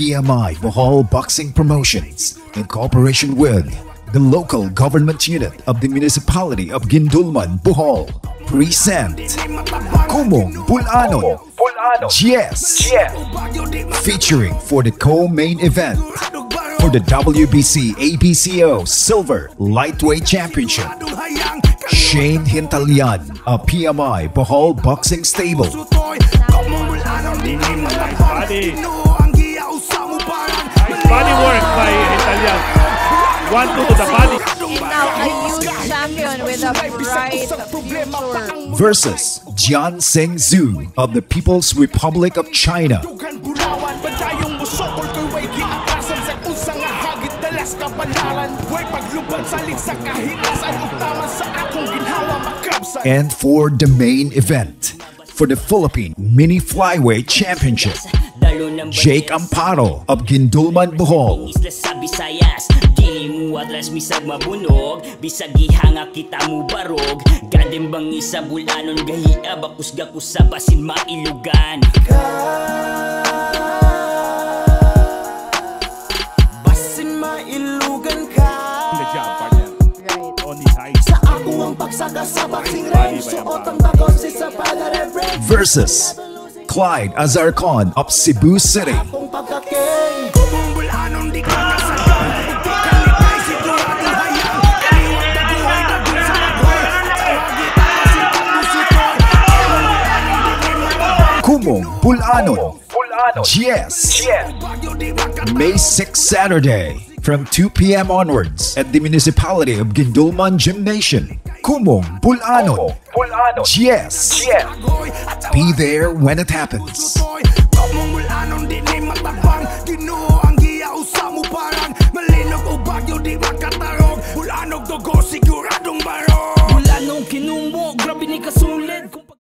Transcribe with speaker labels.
Speaker 1: PMI Bohol Boxing Promotions, in cooperation with the local government unit of the municipality of Gindulman, Bohol, present Kumong Bol-anon, yes, featuring for the co-main event for the WBC ABCO Silver Lightweight Championship, Shane Hintalian of PMI Bohol Boxing Stable.
Speaker 2: Nice body work by Hintalian. 1-2 to the body.
Speaker 3: And now a youth champion with a bright future.
Speaker 1: Versus Jian Seng Zhu of the People's Republic of China. And for the main event, for the Philippine Mini Flyweight Championship, Jake Amparo of Gindulman, Bohol.
Speaker 4: Atlas misag mabunog bisag gihanga kita mo barog gadem bangi sa bulanon gahiya bakus gakus sa basin mailugan basin mailugan ka
Speaker 2: the job partner
Speaker 3: Right.
Speaker 2: on his height
Speaker 4: sa ako ang pagsaga sa boxing ring suot ang bakos sa palare
Speaker 1: Versus Clyde Azarcon of Cebu City. Kumong Bol-anon, yes, May 6 Saturday from 2 p.m. onwards at the municipality of Gindulman Gymnasium. Kumong Bol-anon, yes, be there when it happens.
Speaker 4: Malinog o bagyo di makatarog Bulanog dugo siguradong barog